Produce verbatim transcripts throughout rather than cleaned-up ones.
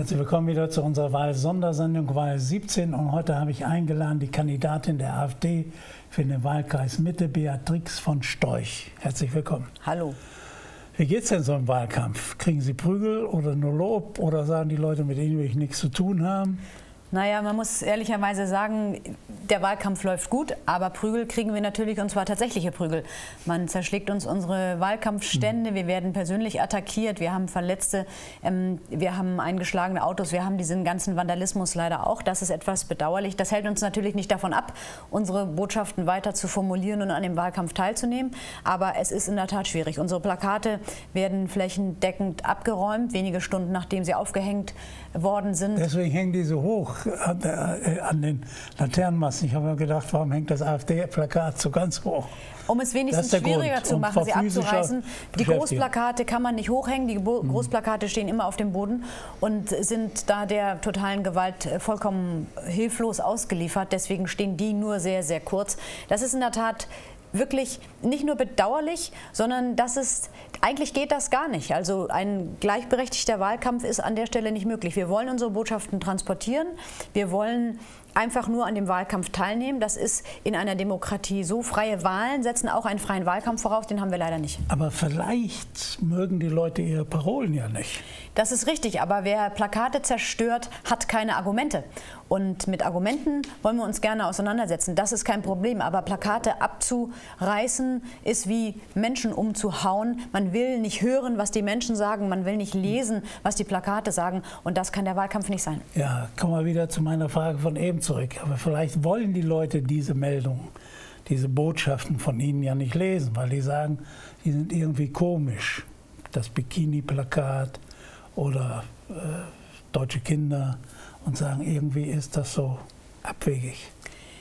Herzlich willkommen wieder zu unserer Wahl-Sondersendung Wahl siebzehn. Und heute habe ich eingeladen die Kandidatin der AfD für den Wahlkreis Mitte, Beatrix von Storch. Herzlich willkommen. Hallo. Wie geht es denn so im Wahlkampf? Kriegen Sie Prügel oder nur Lob oder sagen die Leute, mit denen will ich nichts zu tun haben? Naja, man muss ehrlicherweise sagen, der Wahlkampf läuft gut, aber Prügel kriegen wir natürlich, und zwar tatsächliche Prügel. Man zerschlägt uns unsere Wahlkampfstände, wir werden persönlich attackiert, wir haben Verletzte, ähm, wir haben eingeschlagene Autos, wir haben diesen ganzen Vandalismus leider auch. Das ist etwas bedauerlich. Das hält uns natürlich nicht davon ab, unsere Botschaften weiter zu formulieren und an dem Wahlkampf teilzunehmen. Aber es ist in der Tat schwierig. Unsere Plakate werden flächendeckend abgeräumt, wenige Stunden nachdem sie aufgehängt worden sind. Deswegen hängen die so hoch an, äh, an den Laternenmasten. Ich habe mir gedacht, warum hängt das AfD-Plakat so ganz hoch? Um es wenigstens schwieriger Grund. zu machen, um sie abzureißen. Die Großplakate kann man nicht hochhängen. Die Großplakate stehen immer auf dem Boden und sind da der totalen Gewalt vollkommen hilflos ausgeliefert. Deswegen stehen die nur sehr, sehr kurz. Das ist in der Tat wirklich nicht nur bedauerlich, sondern das ist, eigentlich geht das gar nicht. Also ein gleichberechtigter Wahlkampf ist an der Stelle nicht möglich. Wir wollen unsere Botschaften transportieren, wir wollen einfach nur an dem Wahlkampf teilnehmen. Das ist in einer Demokratie so. Freie Wahlen setzen auch einen freien Wahlkampf voraus, den haben wir leider nicht. Aber vielleicht mögen die Leute ihre Parolen ja nicht. Das ist richtig, aber wer Plakate zerstört, hat keine Argumente. Und mit Argumenten wollen wir uns gerne auseinandersetzen. Das ist kein Problem, aber Plakate abzureißen ist wie Menschen umzuhauen. Man will nicht hören, was die Menschen sagen, man will nicht lesen, was die Plakate sagen. Und das kann der Wahlkampf nicht sein. Ja, kommen wir wieder zu meiner Frage von eben zurück. Aber vielleicht wollen die Leute diese Meldungen, diese Botschaften von Ihnen ja nicht lesen, weil die sagen, die sind irgendwie komisch. Das Bikini-Plakat oder äh, deutsche Kinder und sagen, irgendwie ist das so abwegig.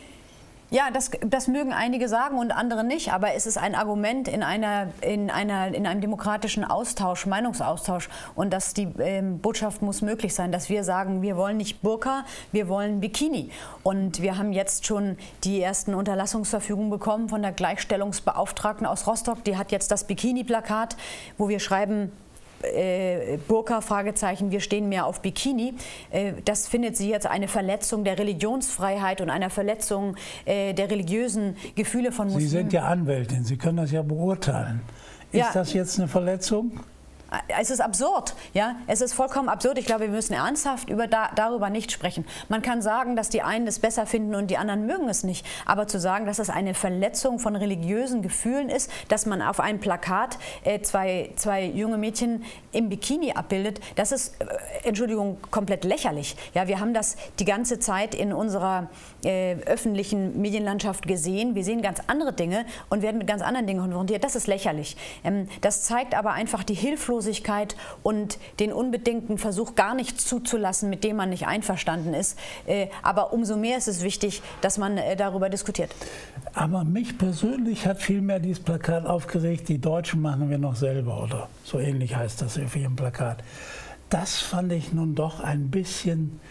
Ja, das, das mögen einige sagen und andere nicht, aber es ist ein Argument in, einer, in, einer, in einem demokratischen Austausch, Meinungsaustausch, und dass die ähm, Botschaft muss möglich sein, dass wir sagen, wir wollen nicht Burka, wir wollen Bikini. Und wir haben jetzt schon die ersten Unterlassungsverfügungen bekommen von der Gleichstellungsbeauftragten aus Rostock, die hat jetzt das Bikini-Plakat, wo wir schreiben, Äh, Burka, Fragezeichen, wir stehen mehr auf Bikini. Äh, das findet sie jetzt eine Verletzung der Religionsfreiheit und einer Verletzung äh, der religiösen Gefühle von Muslimen. Sie sind ja Anwältin, Sie können das ja beurteilen. Ist ja. das jetzt eine Verletzung? Es ist absurd, ja, es ist vollkommen absurd. Ich glaube, wir müssen ernsthaft über da, darüber nicht sprechen. Man kann sagen, dass die einen es besser finden und die anderen mögen es nicht. Aber zu sagen, dass es eine Verletzung von religiösen Gefühlen ist, dass man auf einem Plakat äh, zwei, zwei junge Mädchen im Bikini abbildet, das ist, äh, Entschuldigung, komplett lächerlich. Ja, wir haben das die ganze Zeit in unserer äh, öffentlichen Medienlandschaft gesehen. Wir sehen ganz andere Dinge und werden mit ganz anderen Dingen konfrontiert. Das ist lächerlich. Ähm, das zeigt aber einfach die Hilflosigkeit und den unbedingten Versuch, gar nichts zuzulassen, mit dem man nicht einverstanden ist. Aber umso mehr ist es wichtig, dass man darüber diskutiert. Aber mich persönlich hat vielmehr dieses Plakat aufgeregt, die Deutschen machen wir noch selber, oder so ähnlich heißt das auf ihrem Plakat. Das fand ich nun doch ein bisschen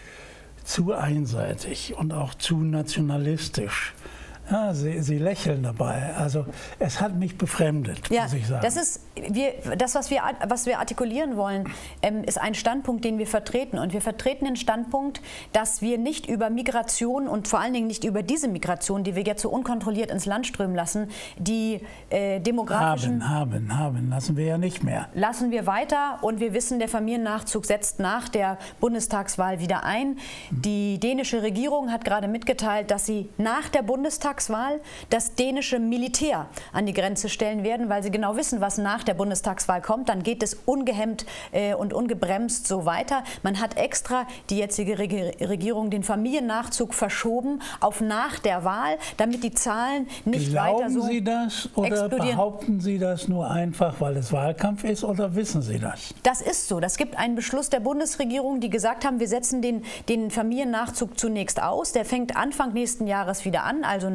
zu einseitig und auch zu nationalistisch. Ja, sie, sie lächeln dabei. Also es hat mich befremdet, ja, muss ich sagen. Das ist, wir, das, was wir, was wir artikulieren wollen, ähm, ist ein Standpunkt, den wir vertreten. Und wir vertreten den Standpunkt, dass wir nicht über Migration und vor allen Dingen nicht über diese Migration, die wir jetzt so unkontrolliert ins Land strömen lassen, die äh, demografischen... Haben, haben, haben. Lassen wir ja nicht mehr. Lassen wir weiter, und wir wissen, der Familiennachzug setzt nach der Bundestagswahl wieder ein. Die dänische Regierung hat gerade mitgeteilt, dass sie nach der Bundestagswahl das dänische Militär an die Grenze stellen werden, weil sie genau wissen, was nach der Bundestagswahl kommt. Dann geht es ungehemmt äh, und ungebremst so weiter. Man hat extra, die jetzige Regierung, den Familiennachzug verschoben auf nach der Wahl, damit die Zahlen nicht Glauben weiter so Sie das oder explodieren. Behaupten Sie das nur einfach, weil es Wahlkampf ist, oder wissen Sie das? Das ist so. Das gibt einen Beschluss der Bundesregierung, die gesagt haben, wir setzen den, den Familiennachzug zunächst aus. Der fängt Anfang nächsten Jahres wieder an, also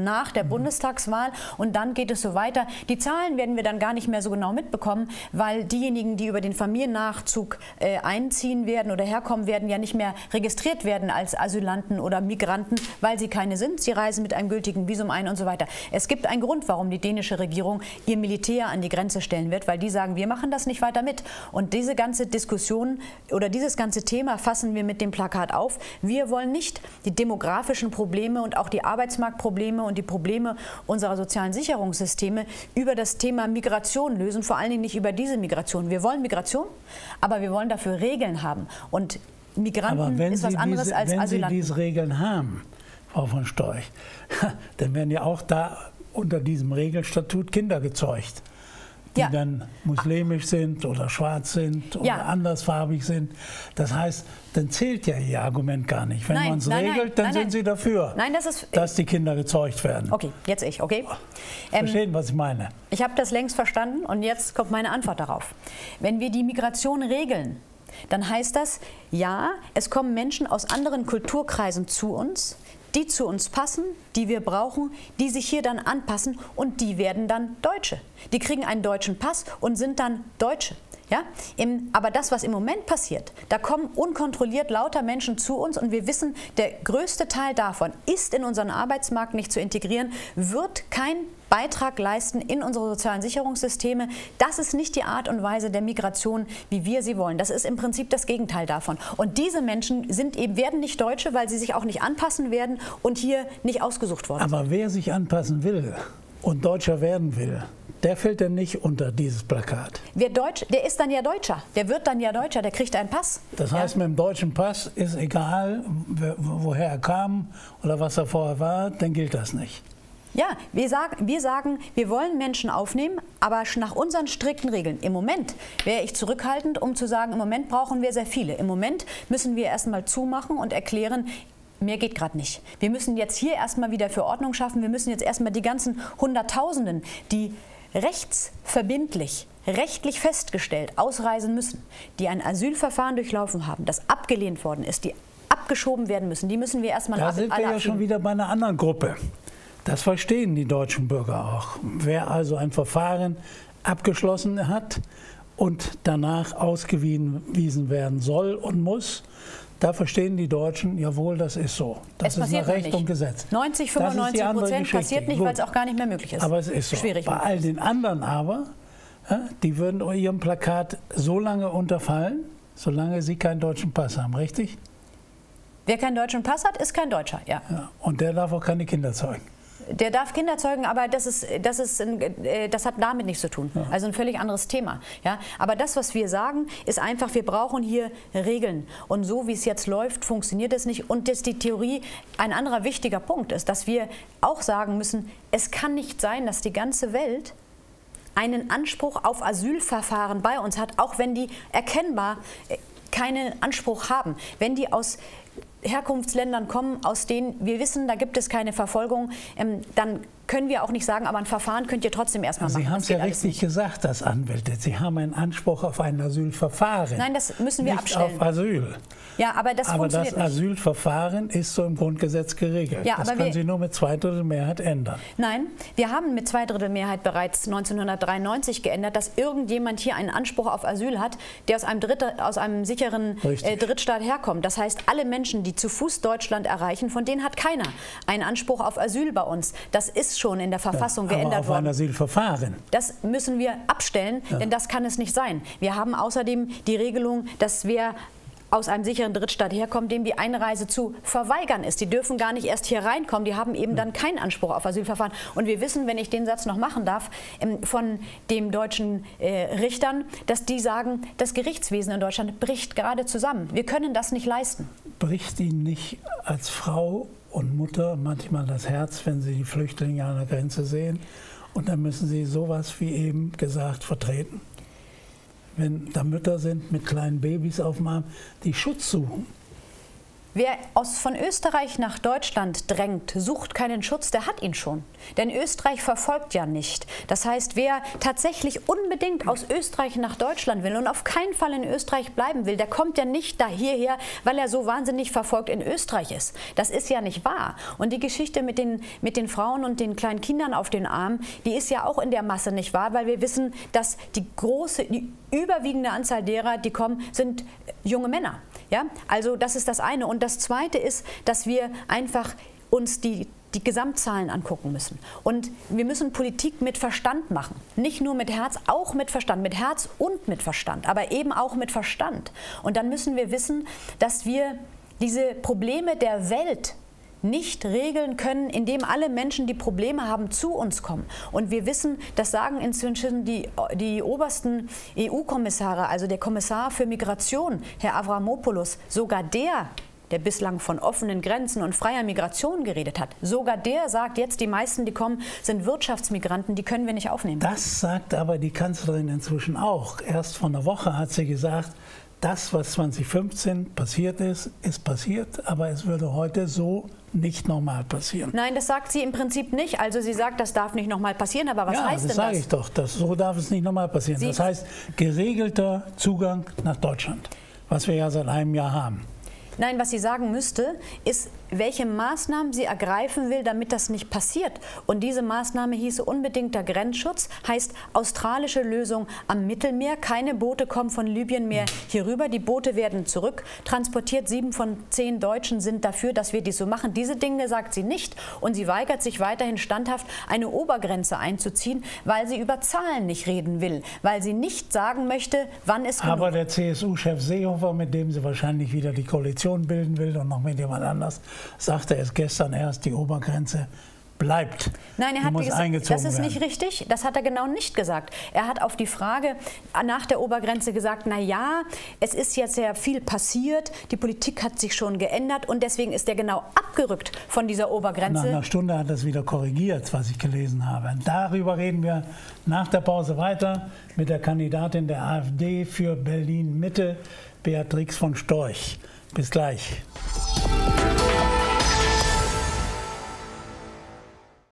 nach der Bundestagswahl und dann geht es so weiter. Die Zahlen werden wir dann gar nicht mehr so genau mitbekommen, weil diejenigen, die über den Familiennachzug äh, einziehen werden oder herkommen werden, ja nicht mehr registriert werden als Asylanten oder Migranten, weil sie keine sind. Sie reisen mit einem gültigen Visum ein und so weiter. Es gibt einen Grund, warum die dänische Regierung ihr Militär an die Grenze stellen wird, weil die sagen, wir machen das nicht weiter mit. Und diese ganze Diskussion oder dieses ganze Thema fassen wir mit dem Plakat auf. Wir wollen nicht die demografischen Probleme und auch die Arbeitsmarktprobleme und die Probleme unserer sozialen Sicherungssysteme über das Thema Migration lösen, vor allen Dingen nicht über diese Migration. Wir wollen Migration, aber wir wollen dafür Regeln haben. Und Migranten ist was anderes diese, als wenn Asylanten. Wenn Sie diese Regeln haben, Frau von Storch, dann werden ja auch da unter diesem Regelstatut Kinder gezeugt, die ja. dann muslimisch sind oder schwarz sind oder ja. andersfarbig sind. Das heißt, dann zählt ja Ihr Argument gar nicht. Wenn man es regelt, nein, dann nein, sind nein. Sie dafür, nein, das ist, dass die Kinder gezeugt werden. Okay, jetzt ich, okay? Verstehen, ähm, was ich meine? Ich habe das längst verstanden und jetzt kommt meine Antwort darauf. Wenn wir die Migration regeln, dann heißt das, ja, es kommen Menschen aus anderen Kulturkreisen zu uns, die zu uns passen, die wir brauchen, die sich hier dann anpassen und die werden dann Deutsche. Die kriegen einen deutschen Pass und sind dann Deutsche. Ja? Im, aber das, was im Moment passiert, da kommen unkontrolliert lauter Menschen zu uns und wir wissen, der größte Teil davon ist in unseren Arbeitsmarkt nicht zu integrieren, wird kein Beitrag leisten in unsere sozialen Sicherungssysteme. Das ist nicht die Art und Weise der Migration, wie wir sie wollen. Das ist im Prinzip das Gegenteil davon. Und diese Menschen sind eben, werden nicht Deutsche, weil sie sich auch nicht anpassen werden und hier nicht ausgesucht worden sind. Aber wer sich anpassen will und Deutscher werden will, der fällt dann nicht unter dieses Plakat. Wer Deutsch, der ist dann ja Deutscher. Der wird dann ja Deutscher, der kriegt einen Pass. Das heißt, ja? mit dem deutschen Pass ist egal, woher er kam oder was er vorher war, dann gilt das nicht. Ja, wir sagen, wir sagen, wir wollen Menschen aufnehmen, aber nach unseren strikten Regeln. Im Moment wäre ich zurückhaltend, um zu sagen, im Moment brauchen wir sehr viele. Im Moment müssen wir erstmal zumachen und erklären, mehr geht gerade nicht. Wir müssen jetzt hier erstmal wieder für Ordnung schaffen. Wir müssen jetzt erstmal die ganzen Hunderttausenden, die rechtsverbindlich, rechtlich festgestellt ausreisen müssen, die ein Asylverfahren durchlaufen haben, das abgelehnt worden ist, die abgeschoben werden müssen, die müssen wir erstmal ab. Da sind wir ja schon wieder bei einer anderen Gruppe. Das verstehen die deutschen Bürger auch. Wer also ein Verfahren abgeschlossen hat und danach ausgewiesen werden soll und muss, da verstehen die Deutschen, jawohl, das ist so. Das ist nach Recht und Gesetz. neunzig, fünfundneunzig Prozent passiert nicht, weil es auch gar nicht mehr möglich ist. Aber es ist so. Schwierig. Bei all den anderen aber, die würden ihrem Plakat so lange unterfallen, solange sie keinen deutschen Pass haben, richtig? Wer keinen deutschen Pass hat, ist kein Deutscher, ja. ja und der darf auch keine Kinder zeugen. Der darf Kinder zeugen, aber das, ist, das, ist ein, das hat damit nichts zu tun. Ja. Also ein völlig anderes Thema. Ja? Aber das, was wir sagen, ist einfach, wir brauchen hier Regeln. Und so, wie es jetzt läuft, funktioniert es nicht. Und dass die Theorie ein anderer wichtiger Punkt ist, dass wir auch sagen müssen, es kann nicht sein, dass die ganze Welt einen Anspruch auf Asylverfahren bei uns hat, auch wenn die erkennbar keinen Anspruch haben. Wenn die aus Herkunftsländern kommen, aus denen wir wissen, da gibt es keine Verfolgung, ähm, dann können wir auch nicht sagen, aber ein Verfahren könnt ihr trotzdem erstmal machen. Sie haben es ja richtig gesagt, das Anwälte. Sie haben einen Anspruch auf ein Asylverfahren. Nein, das müssen wir nicht abstellen. Auf Asyl. Ja, aber das aber funktioniert das nicht. Asylverfahren ist so im Grundgesetz geregelt. Ja, das aber können wir, Sie nur mit Zweidrittelmehrheit ändern. Nein, wir haben mit Zweidrittelmehrheit bereits neunzehnhundertdreiundneunzig geändert, dass irgendjemand hier einen Anspruch auf Asyl hat, der aus einem, Dritte, aus einem sicheren äh, Drittstaat herkommt. Das heißt, alle Menschen, die zu Fuß Deutschland erreichen, von denen hat keiner einen Anspruch auf Asyl bei uns. Das ist schon in der Verfassung ja, geändert aber auf worden. Ein Asylverfahren. Das müssen wir abstellen, ja. denn das kann es nicht sein. Wir haben außerdem die Regelung, dass wer aus einem sicheren Drittstaat herkommt, dem die Einreise zu verweigern ist. Die dürfen gar nicht erst hier reinkommen, die haben eben dann keinen Anspruch auf Asylverfahren. Und wir wissen, wenn ich den Satz noch machen darf, von den deutschen äh, Richtern, dass die sagen, das Gerichtswesen in Deutschland bricht gerade zusammen. Wir können das nicht leisten. Bricht Ihnen nicht als Frau und Mutter manchmal das Herz, wenn Sie die Flüchtlinge an der Grenze sehen? Und dann müssen Sie sowas, wie eben gesagt, vertreten? Wenn da Mütter sind mit kleinen Babys auf dem Arm, die Schutz suchen. Wer aus, von Österreich nach Deutschland drängt, sucht keinen Schutz, der hat ihn schon. Denn Österreich verfolgt ja nicht. Das heißt, wer tatsächlich unbedingt aus Österreich nach Deutschland will und auf keinen Fall in Österreich bleiben will, der kommt ja nicht da hierher, weil er so wahnsinnig verfolgt in Österreich ist. Das ist ja nicht wahr. Und die Geschichte mit den, mit den Frauen und den kleinen Kindern auf den Armen, die ist ja auch in der Masse nicht wahr, weil wir wissen, dass die große, die überwiegende Anzahl derer, die kommen, sind junge Männer. Ja? Also das ist das eine. Und das Zweite ist, dass wir einfach uns die, die Gesamtzahlen angucken müssen. Und wir müssen Politik mit Verstand machen. Nicht nur mit Herz, auch mit Verstand. Mit Herz und mit Verstand, aber eben auch mit Verstand. Und dann müssen wir wissen, dass wir diese Probleme der Welt nicht regeln können, indem alle Menschen, die Probleme haben, zu uns kommen. Und wir wissen, das sagen inzwischen die, die obersten E U-Kommissare, also der Kommissar für Migration, Herr Avramopoulos, sogar der, der bislang von offenen Grenzen und freier Migration geredet hat, sogar der sagt jetzt, die meisten, die kommen, sind Wirtschaftsmigranten, die können wir nicht aufnehmen. Das sagt aber die Kanzlerin inzwischen auch. Erst vor einer Woche hat sie gesagt, das, was zweitausendfünfzehn passiert ist, ist passiert, aber es würde heute so nicht nochmal passieren. Nein, das sagt sie im Prinzip nicht. Also sie sagt, das darf nicht nochmal passieren, aber was ja, heißt denn das? Ja, das sage ich doch. Das, so darf es nicht nochmal passieren. Sie das heißt, geregelter Zugang nach Deutschland, was wir ja seit einem Jahr haben. Nein, was sie sagen müsste, ist, welche Maßnahmen sie ergreifen will, damit das nicht passiert. Und diese Maßnahme hieße unbedingter Grenzschutz, heißt australische Lösung am Mittelmeer. Keine Boote kommen von Libyen mehr hier rüber. Die Boote werden zurück transportiert. Sieben von zehn Deutschen sind dafür, dass wir dies so machen. Diese Dinge sagt sie nicht. Und sie weigert sich weiterhin standhaft, eine Obergrenze einzuziehen, weil sie über Zahlen nicht reden will. Weil sie nicht sagen möchte, wann es genug. Aber der C S U-Chef Seehofer, mit dem sie wahrscheinlich wieder die Koalition bilden will und noch mit jemand anders, sagte es gestern erst, die Obergrenze bleibt. Nein, er hat muss gesagt, das ist werden. nicht richtig. Das hat er genau nicht gesagt. Er hat auf die Frage nach der Obergrenze gesagt, na ja, es ist jetzt sehr viel passiert, die Politik hat sich schon geändert und deswegen ist er genau abgerückt von dieser Obergrenze. Nach einer Stunde hat er es wieder korrigiert, was ich gelesen habe. Darüber reden wir nach der Pause weiter mit der Kandidatin der AfD für Berlin-Mitte, Beatrix von Storch. Bis gleich.